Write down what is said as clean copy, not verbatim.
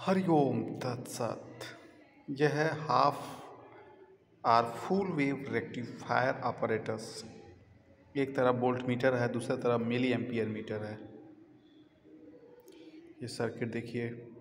हरिओम तत्सत। यह है half or full wave rectifier operates. एक तरफ वोल्ट मीटर है, दूसरी तरफ मिली एम्पियर मीटर है। ये सर्किट देखिए,